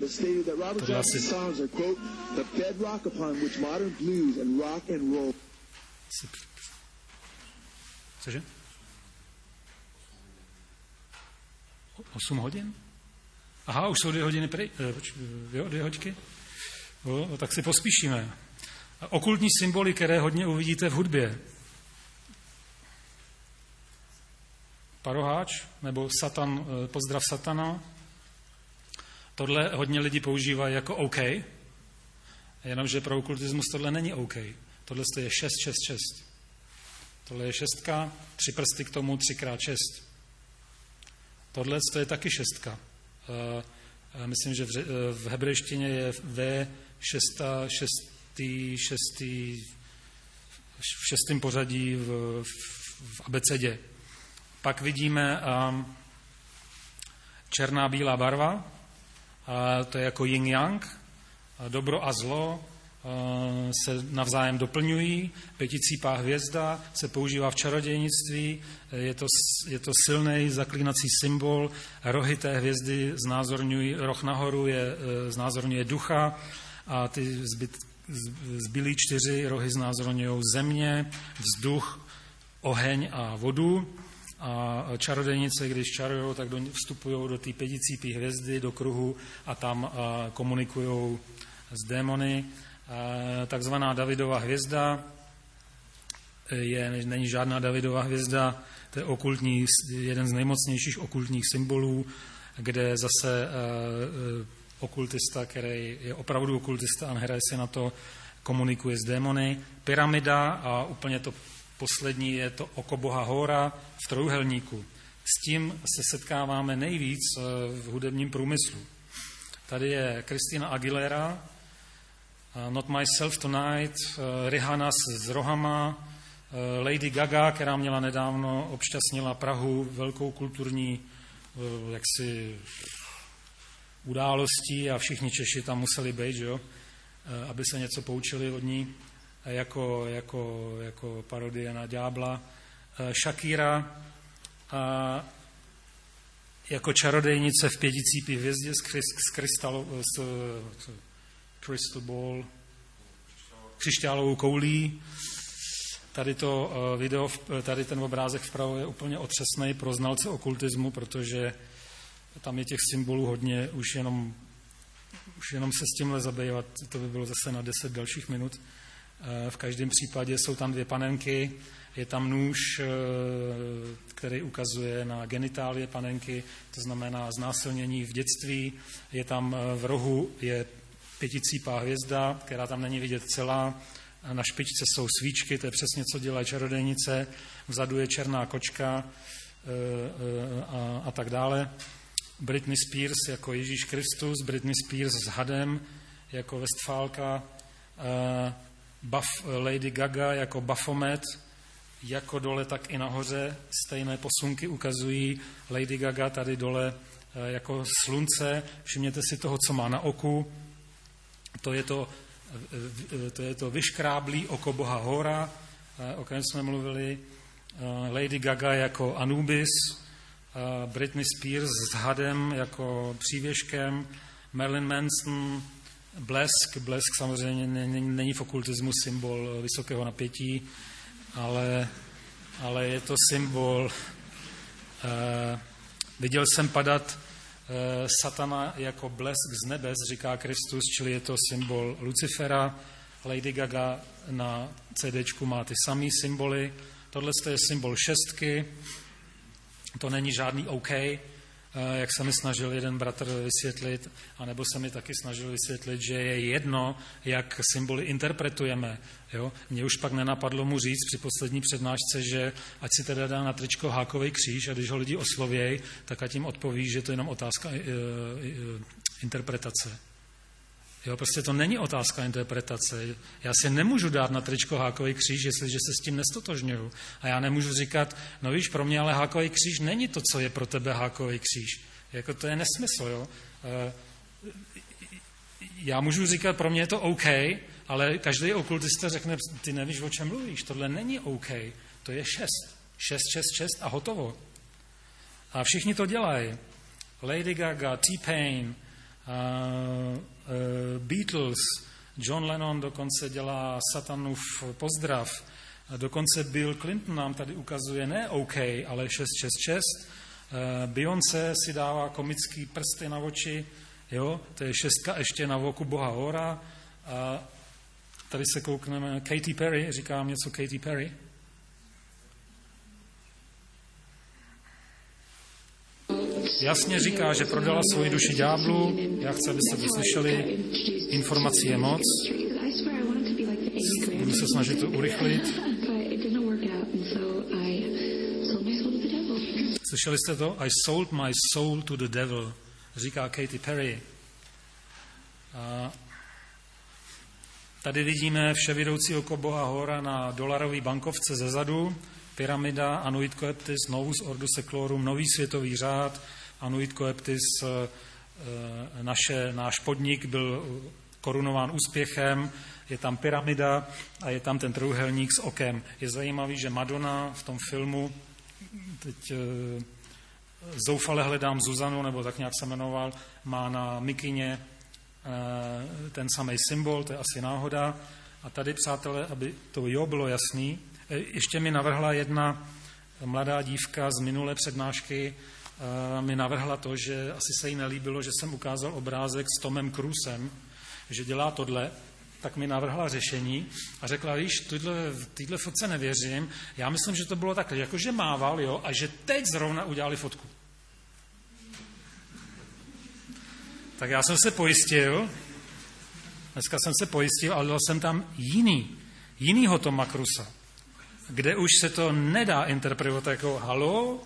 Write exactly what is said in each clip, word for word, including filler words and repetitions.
stated that Robert Jackson's songs are, quote, the bedrock upon which modern blues and rock and roll. Cože? Osm hodin? Aha, už jsou dvě hodiny pryč. Jo, dvě hoďky? Jo, tak si pospíšíme. Okultní symboly, které hodně uvidíte v hudbě. Paroháč, nebo satan, pozdrav satana. Tohle hodně lidí používají jako OK, jenomže pro okultismus tohle není OK. Tohle je šest, šest, šest. Tohle je šestka, tři prsty k tomu, třikrát šest. Tohle je taky šestka. Myslím, že v hebrejštině je V šesta, šestý, šestý, v šestém pořadí v, v abecedě. Pak vidíme um, černá bílá barva, a to je jako yin-yang, dobro a zlo uh, se navzájem doplňují, pěticípá hvězda se používá v čarodějnictví, je to, je to silný zaklínací symbol, rohy té hvězdy znázorňují, roh nahoru je, znázorňuje ducha a ty zbyt, zbylý čtyři rohy znázorňují země, vzduch, oheň a vodu. A čarodějnice, když čarují, tak vstupují do té pěticípé hvězdy, do kruhu a tam komunikují s démony. Takzvaná Davidova hvězda je, není žádná Davidova hvězda, to je okultní, jeden z nejmocnějších okultních symbolů, kde zase okultista, který je opravdu okultista a nehraje si na to, komunikuje s démony. Pyramida a úplně to poslední je to oko boha Hóra v trojúhelníku. S tím se setkáváme nejvíc v hudebním průmyslu. Tady je Christina Aguilera, Not Myself Tonight, Rihanna s rohama, Lady Gaga, která měla nedávno, obšťastnila Prahu velkou kulturní jaksi událostí a všichni Češi tam museli být, že jo, aby se něco poučili od ní. Jako, jako, jako parodie na ďábla. Shakira a jako čarodejnice v pěticípé hvězdě s, krys, s, krystal, s, s crystal ball, křišťálovou koulí. Tady to video, tady ten obrázek vpravo je úplně otřesný pro znalce okultismu, protože tam je těch symbolů hodně, už jenom, už jenom se s tímhle zabývat, to by bylo zase na deset dalších minut. V každém případě jsou tam dvě panenky, je tam nůž, který ukazuje na genitálie panenky, to znamená znásilnění v dětství, je tam v rohu je pěticípá hvězda, která tam není vidět celá, na špičce jsou svíčky, to je přesně, co dělají čarodejnice, vzadu je černá kočka a, a tak dále. Britney Spears jako Ježíš Kristus, Britney Spears s hadem jako Westfálka, Buff, Lady Gaga jako Baphomet, jako dole, tak i nahoře stejné posunky ukazují Lady Gaga tady dole jako slunce. Všimněte si toho, co má na oku. To je to, to, je to vyškráblý oko boha Hóra, o kterém jsme mluvili. Lady Gaga jako Anubis, Britney Spears s hadem jako přívěškem, Marilyn Manson, blesk. Blesk samozřejmě není v okultismu symbol vysokého napětí, ale, ale je to symbol. Uh, viděl jsem padat uh, satana jako blesk z nebes, říká Kristus, čili je to symbol Lucifera. Lady Gaga na CDčku má ty samé symboly. Tohle je symbol šestky, to není žádný OK, jak se mi snažil jeden bratr vysvětlit, anebo se mi taky snažil vysvětlit, že je jedno, jak symboly interpretujeme. Jo? Mně už pak nenapadlo mu říct při poslední přednášce, že ať si teda dá na tričko hákový kříž a když ho lidi oslovějí, tak ať jim odpoví, že to je jenom otázka uh, uh, interpretace. Jo, prostě to není otázka interpretace. Já si nemůžu dát na tričko hákový kříž, jestliže se s tím nestotožňuju. A já nemůžu říkat, no víš, pro mě ale hákový kříž není to, co je pro tebe hákový kříž. Jako to je nesmysl, jo. Já můžu říkat, pro mě je to OK, ale každý okultista řekne, ty nevíš, o čem mluvíš, tohle není OK, to je šest. Šest, šest, šest a hotovo. A všichni to dělají. Lady Gaga, T-Pain, Uh, Beatles, John Lennon dokonce dělá Satanův pozdrav, dokonce Bill Clinton nám tady ukazuje ne OK, ale šest šest šest, Beyoncé si dává komický prsty na oči, jo, to je šestka ještě na voku Boha Hora. A tady se koukneme, Katy Perry, říkám něco Katy Perry. Jasně říká, že prodala svoji duši ďáblu. Já chci, abyste to slyšeli. Informací je moc. Budu se snažit to urychlit. Slyšeli jste to? I sold my soul to the devil, říká Katy Perry. A tady vidíme vševidoucího Boha Hora na dolarový bankovce zezadu, pyramida, Anuit Coeptis, Novus Ordo Seclorum, nový světový řád, Anuit Coeptis, naše, náš podnik byl korunován úspěchem, je tam pyramida a je tam ten trojúhelník s okem. Je zajímavý, že Madonna v tom filmu, teď zoufale hledám Zuzanu, nebo tak nějak se jmenoval, má na mikině ten samý symbol, to je asi náhoda. A tady, přátelé, aby to jo bylo jasný, ještě mi navrhla jedna mladá dívka z minulé přednášky, mi navrhla to, že asi se jí nelíbilo, že jsem ukázal obrázek s Tomem Cruisem, že dělá tohle, tak mi navrhla řešení a řekla, víš, týhle fotce nevěřím, já myslím, že to bylo takhle, jakože mával, jo, a že teď zrovna udělali fotku. Tak já jsem se pojistil, dneska jsem se pojistil, ale dal jsem tam jiný, jinýho Toma Cruisa, kde už se to nedá interpretovat jako halo,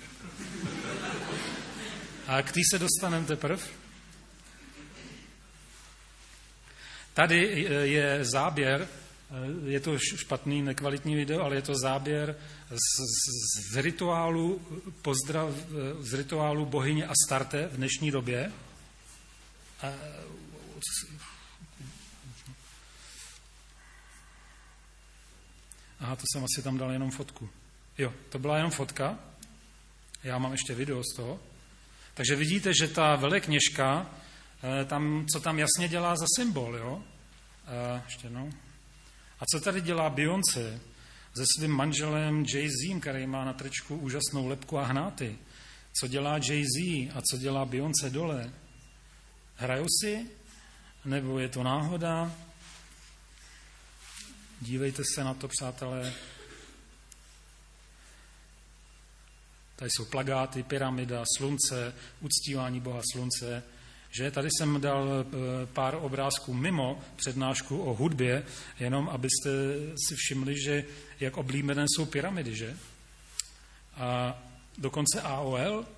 a k tý se dostaneme teprve. Tady je záběr, je to špatný, nekvalitní video, ale je to záběr z, z, z rituálu pozdrav, z rituálu bohyně Astarte v dnešní době. Aha, to jsem asi tam dal jenom fotku. Jo, to byla jenom fotka. Já mám ještě video z toho. Takže vidíte, že ta velekněžka, tam, co tam jasně dělá za symbol, jo? A, ještě no. A co tady dělá Beyoncé se svým manželem Jay-Z, který má na tričku úžasnou lebku a hnáty? Co dělá Jay-Z a co dělá Beyoncé dole? Hrajou si? Nebo je to náhoda? Dívejte se na to, přátelé. Tady jsou plagáty, pyramida, slunce, uctívání Boha slunce. Že? Tady jsem dal pár obrázků mimo přednášku o hudbě, jenom abyste si všimli, že jak oblíbené jsou pyramidy, že? A dokonce A O L,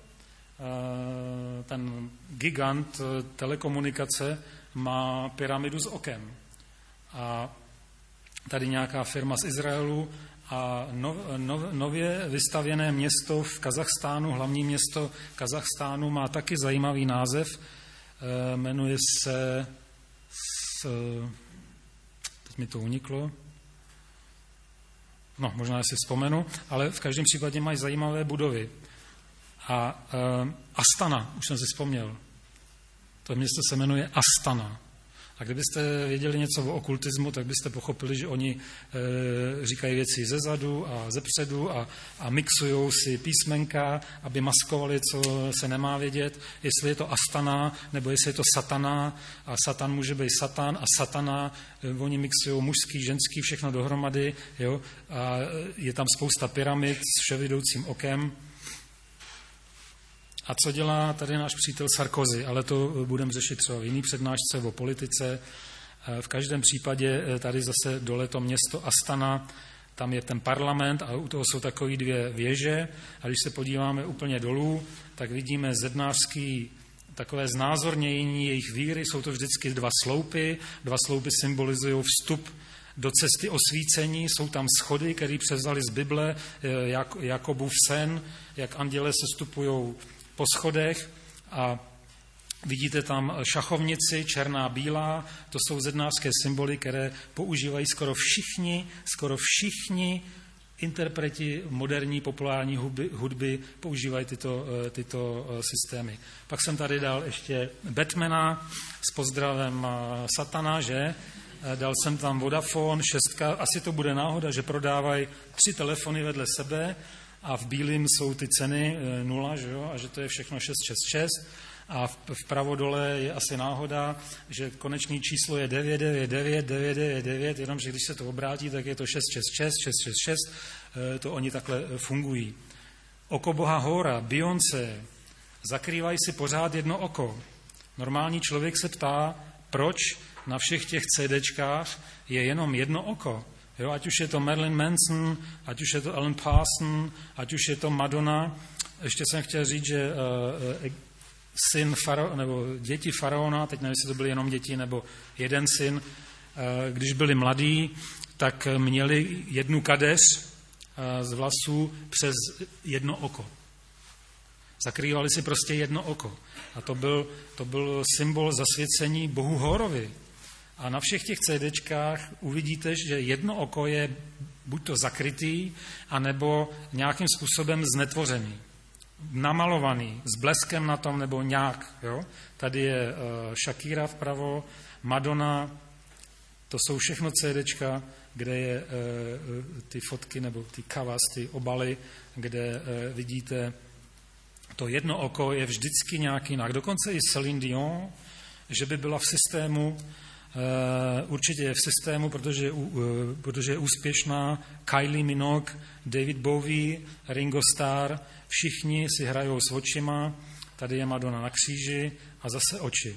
ten gigant telekomunikace, má pyramidu s okem. A tady nějaká firma z Izraelu a nov, nov, nově vystavěné město v Kazachstánu, hlavní město Kazachstánu, má taky zajímavý název, e, jmenuje se, s, teď mi to uniklo, no možná si vzpomenu, ale v každém případě mají zajímavé budovy. A e, Astana, už jsem si vzpomněl, to město se jmenuje Astana. A kdybyste věděli něco o okultismu, tak byste pochopili, že oni e, říkají věci zezadu a zepředu a, a mixujou si písmenka, aby maskovali, co se nemá vědět, jestli je to Astana, nebo jestli je to Satana, a Satan může být Satan a Satana, e, oni mixují mužský, ženský, všechno dohromady, jo, a je tam spousta pyramid s vševidoucím okem. A co dělá tady náš přítel Sarkozy, ale to budeme řešit třeba v jiný přednášce o politice. V každém případě tady zase dole to město Astana, tam je ten parlament a u toho jsou takové dvě věže. A když se podíváme úplně dolů, tak vidíme zednářský takové znázornění jejich víry. Jsou to vždycky dva sloupy. Dva sloupy symbolizují vstup do cesty osvícení, jsou tam schody, které převzali z Bible, jak, Jakobův sen, jak anděle sestupují po schodech a vidíte tam šachovnici, černá, bílá, to jsou zednářské symboly, které používají skoro všichni, skoro všichni interpreti moderní populární hudby, hudby používají tyto, tyto systémy. Pak jsem tady dal ještě Batmana s pozdravem Satana, že? Dal jsem tam Vodafone, šestka, asi to bude náhoda, že prodávají tři telefony vedle sebe a v bílém jsou ty ceny nula, že jo? A že to je všechno šest šest šest. A vpravo dole je asi náhoda, že konečné číslo je devět devět devět devět devět devět, jenomže když se to obrátí, tak je to šest šest šest šest šest šest, to oni takhle fungují. Oko Boha Hora, Beyoncé, zakrývají si pořád jedno oko. Normální člověk se ptá, proč na všech těch CDčkách je jenom jedno oko. Jo, ať už je to Marilyn Manson, ať už je to Alan Parsons, ať už je to Madonna. Ještě jsem chtěl říct, že uh, syn farao, nebo děti faraona, teď nevím, jestli to byly jenom děti, nebo jeden syn, když byli mladí, tak měli jednu kadeř z vlasů přes jedno oko. Zakrývali si prostě jedno oko. A to byl, to byl symbol zasvěcení Bohu Horovi. A na všech těch CDčkách uvidíte, že jedno oko je buď to zakrytý, anebo nějakým způsobem znetvořený. Namalovaný, s bleskem na tom, nebo nějak. Jo? Tady je uh, Shakira vpravo, Madonna, to jsou všechno CDčka, kde je uh, ty fotky, nebo ty covers, ty obaly, kde uh, vidíte, to jedno oko je vždycky nějak jinak. Dokonce i Céline Dion, že by byla v systému, uh, určitě je v systému, protože, uh, protože je úspěšná, Kylie Minogue, David Bowie, Ringo Starr, všichni si hrajou s očima, tady je Madonna na kříži a zase oči.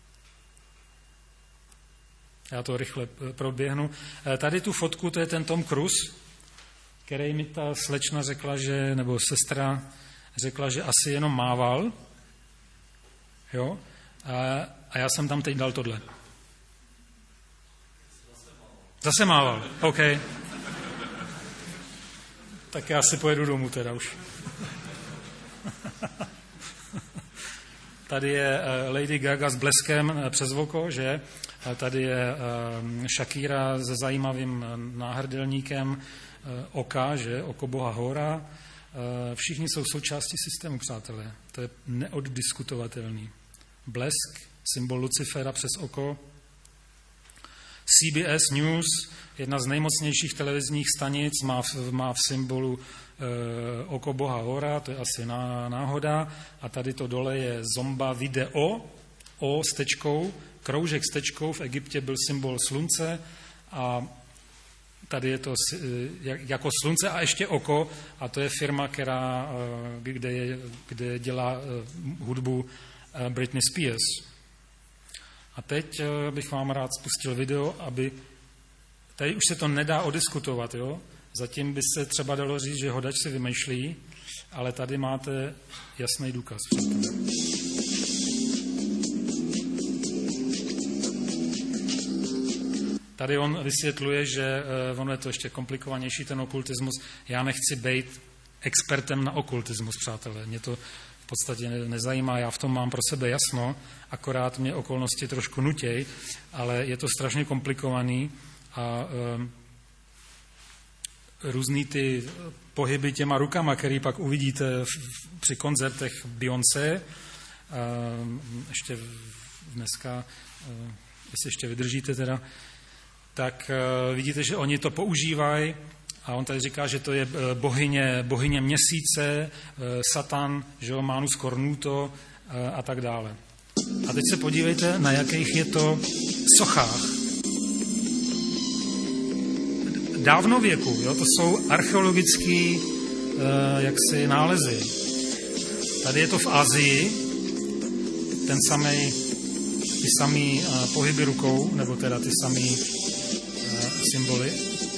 Já to rychle proběhnu. Tady tu fotku, to je ten Tom Cruise, který mi ta slečna řekla, že, nebo sestra řekla, že asi jenom mával. Jo? A, a já jsem tam teď dal tohle. Zase mával. OK. Tak já si pojedu domů teda už. Tady je Lady Gaga s bleskem přes oko, že? Tady je Shakira se zajímavým náhrdelníkem oka, že? Oko Boha Hora. Všichni jsou součástí systému, přátelé. To je neoddiskutovatelný. Blesk, symbol Lucifera přes oko. C B S News, jedna z nejmocnějších televizních stanic, má v, má v symbolu e, oko Boha Hora, to je asi ná, náhoda. A tady to dole je Zomba Video, O s tečkou, kroužek s tečkou, v Egyptě byl symbol slunce a tady je to jako slunce a ještě oko a to je firma, která, kde, je, kde dělá hudbu Britney Spears. A teď bych vám rád spustil video, aby... Tady už se to nedá odiskutovat, jo? Zatím by se třeba dalo říct, že hodač si vymýšlí, ale tady máte jasný důkaz. Tady on vysvětluje, že ono je to ještě komplikovanější, ten okultismus. Já nechci být expertem na okultismus, přátelé. Mě to v podstatě nezajímá, já v tom mám pro sebe jasno, akorát mě okolnosti trošku nutěj, ale je to strašně komplikovaný a um, různý ty pohyby těma rukama, který pak uvidíte v, při koncertech Beyoncé, um, ještě dneska, um, jestli ještě vydržíte teda, tak uh, vidíte, že oni to používají a on tady říká, že to je bohyně, bohyně měsíce, uh, Satan, že jo, Manus Cornuto uh, a tak dále. A teď se podívejte, na jakých je to sochách. Dávnověku, jo, to jsou archeologické uh, jaksi nálezy. Tady je to v Asii, ten samej, ty samý uh, pohyby rukou, nebo teda ty samý uh, symboly.